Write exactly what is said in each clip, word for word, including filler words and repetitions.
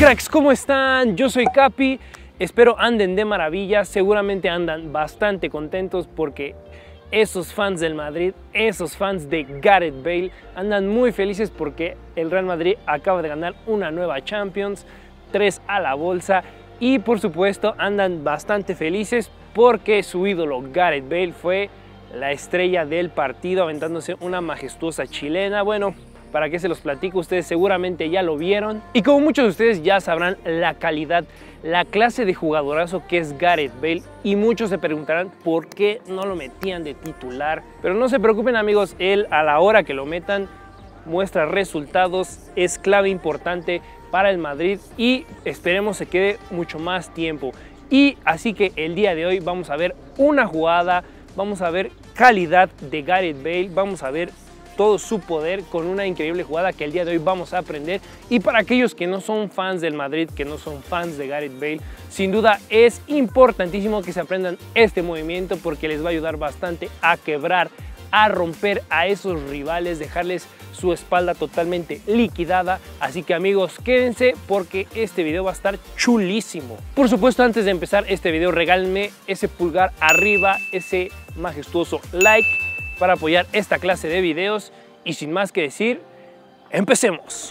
Cracks, ¿cómo están? Yo soy Capi, espero anden de maravilla, seguramente andan bastante contentos porque esos fans del Madrid, esos fans de Gareth Bale andan muy felices porque el Real Madrid acaba de ganar una nueva Champions, tres a la bolsa, y por supuesto andan bastante felices porque su ídolo Gareth Bale fue la estrella del partido aventándose una majestuosa chilena. Bueno, para qué se los platico, ustedes seguramente ya lo vieron. Y como muchos de ustedes ya sabrán la calidad, la clase de jugadorazo que es Gareth Bale. Y muchos se preguntarán por qué no lo metían de titular. Pero no se preocupen amigos, él a la hora que lo metan muestra resultados, es clave importante para el Madrid y esperemos se quede mucho más tiempo. Y así que el día de hoy vamos a ver una jugada, vamos a ver calidad de Gareth Bale, vamos a ver todo su poder con una increíble jugada que el día de hoy vamos a aprender. Y para aquellos que no son fans del Madrid, que no son fans de Gareth Bale, sin duda es importantísimo que se aprendan este movimiento porque les va a ayudar bastante a quebrar, a romper a esos rivales, dejarles su espalda totalmente liquidada. Así que amigos, quédense porque este video va a estar chulísimo. Por supuesto, antes de empezar este video, regálenme ese pulgar arriba, ese majestuoso like para apoyar esta clase de videos. Y sin más que decir, empecemos.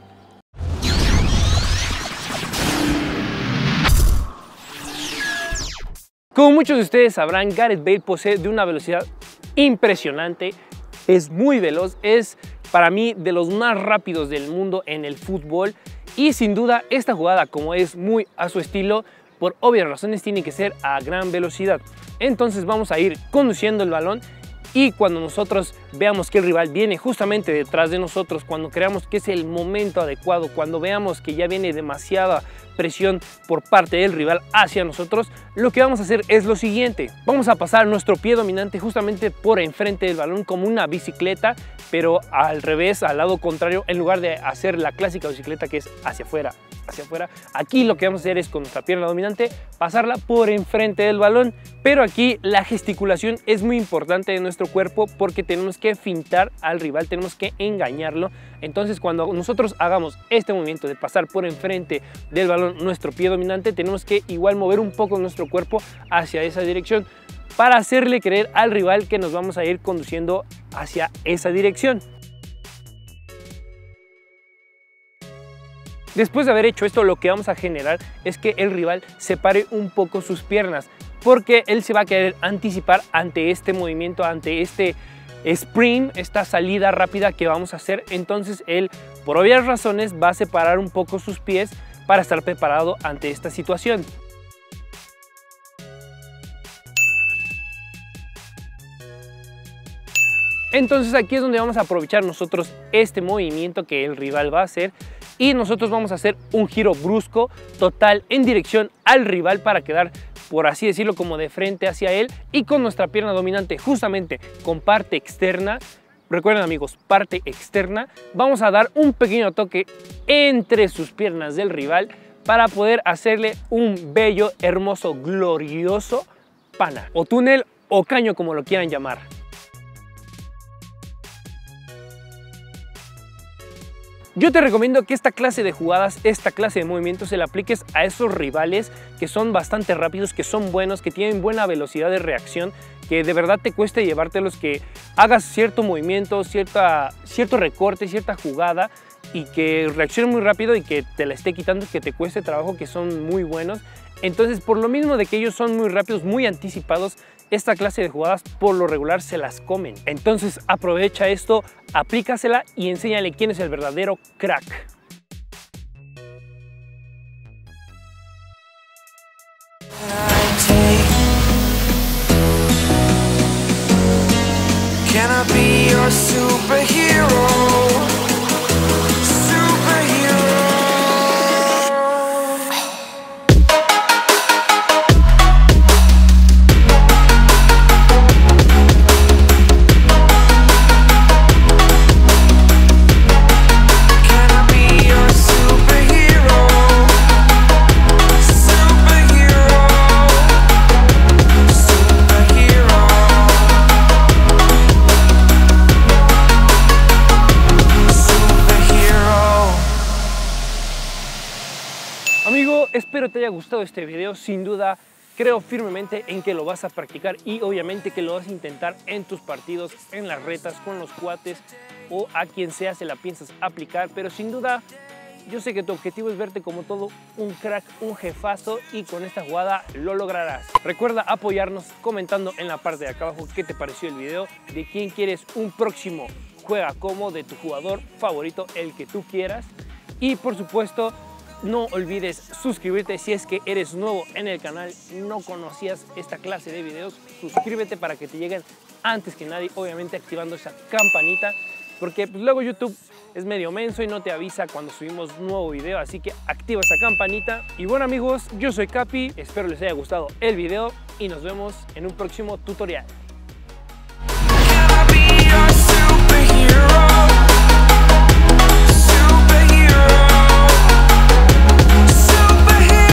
Como muchos de ustedes sabrán, Gareth Bale posee de una velocidad impresionante, es muy veloz, es para mí de los más rápidos del mundo en el fútbol y sin duda esta jugada, como es muy a su estilo, por obvias razones tiene que ser a gran velocidad. Entonces vamos a ir conduciendo el balón y cuando nosotros veamos que el rival viene justamente detrás de nosotros, cuando creamos que es el momento adecuado, cuando veamos que ya viene demasiada presión por parte del rival hacia nosotros, lo que vamos a hacer es lo siguiente: vamos a pasar nuestro pie dominante justamente por enfrente del balón como una bicicleta, pero al revés, al lado contrario, en lugar de hacer la clásica bicicleta que es hacia afuera, hacia afuera, aquí lo que vamos a hacer es con nuestra pierna dominante pasarla por enfrente del balón. Pero aquí la gesticulación es muy importante de nuestro cuerpo porque tenemos que fintar al rival, tenemos que engañarlo. Entonces cuando nosotros hagamos este movimiento de pasar por enfrente del balón nuestro pie dominante, tenemos que igual mover un poco nuestro cuerpo hacia esa dirección para hacerle creer al rival que nos vamos a ir conduciendo hacia esa dirección. Después de haber hecho esto, lo que vamos a generar es que el rival separe un poco sus piernas porque él se va a querer anticipar ante este movimiento, ante este sprint, esta salida rápida que vamos a hacer. Entonces él, por obvias razones, va a separar un poco sus pies para estar preparado ante esta situación. Entonces aquí es donde vamos a aprovechar nosotros este movimiento que el rival va a hacer y nosotros vamos a hacer un giro brusco total en dirección al rival para quedar, por así decirlo, como de frente hacia él y con nuestra pierna dominante justamente con parte externa. Recuerden amigos, parte externa, vamos a dar un pequeño toque entre sus piernas del rival para poder hacerle un bello, hermoso, glorioso pana o túnel o caño, como lo quieran llamar. Yo te recomiendo que esta clase de jugadas, esta clase de movimientos se la apliques a esos rivales que son bastante rápidos, que son buenos, que tienen buena velocidad de reacción, que de verdad te cueste llevártelos, que hagas cierto movimiento, cierta, cierto recorte, cierta jugada y que reaccione muy rápido y que te la esté quitando, que te cueste trabajo, que son muy buenos. Entonces, por lo mismo de que ellos son muy rápidos, muy anticipados, esta clase de jugadas por lo regular se las comen. Entonces aprovecha esto, aplícasela y enséñale quién es el verdadero crack. Can I be your superhero? Can I be Espero te haya gustado este video, sin duda creo firmemente en que lo vas a practicar y obviamente que lo vas a intentar en tus partidos, en las retas, con los cuates o a quien sea se la piensas aplicar, pero sin duda yo sé que tu objetivo es verte como todo un crack, un jefazo y con esta jugada lo lograrás. Recuerda apoyarnos comentando en la parte de acá abajo qué te pareció el video, de quién quieres un próximo Juega Como, de tu jugador favorito, el que tú quieras. Y por supuesto, no olvides suscribirte si es que eres nuevo en el canal, no conocías esta clase de videos. Suscríbete para que te lleguen antes que nadie, obviamente activando esa campanita, porque pues, luego YouTube es medio menso y no te avisa cuando subimos nuevo video, así que activa esa campanita. Y bueno amigos, yo soy Capi, espero les haya gustado el video y nos vemos en un próximo tutorial.